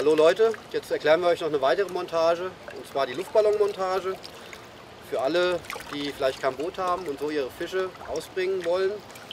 Hallo Leute, jetzt erklären wir euch noch eine weitere Montage, und zwar die Luftballonmontage. Für alle, die vielleicht kein Boot haben und so ihre Fische ausbringen wollen.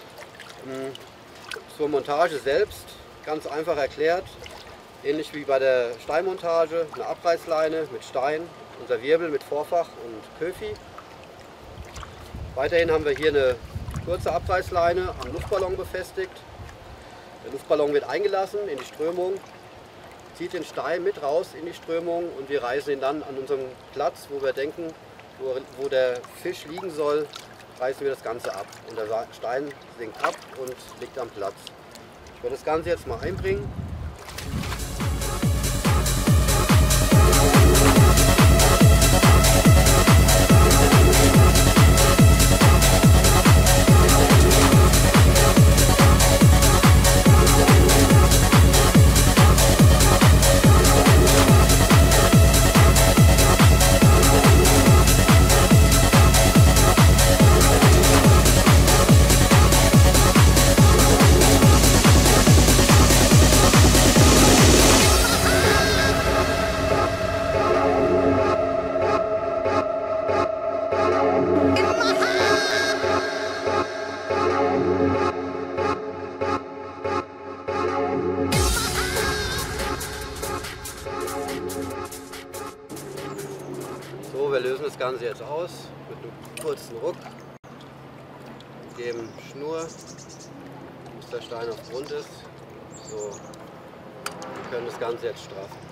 Zur Montage selbst, ganz einfach erklärt, ähnlich wie bei der Steinmontage, eine Abreißleine mit Stein, unser Wirbel mit Vorfach und Köfi. Weiterhin haben wir hier eine kurze Abreißleine am Luftballon befestigt. Der Luftballon wird eingelassen in die Strömung, zieht den Stein mit raus in die Strömung und wir reißen ihn dann an unserem Platz, wo wir denken, wo der Fisch liegen soll, reißen wir das Ganze ab. Und der Stein sinkt ab und liegt am Platz. Ich werde das Ganze jetzt mal einbringen. So, wir lösen das Ganze jetzt aus mit einem kurzen Ruck, geben Schnur, bis der Stein auf Grund ist. So, wir können das Ganze jetzt straffen.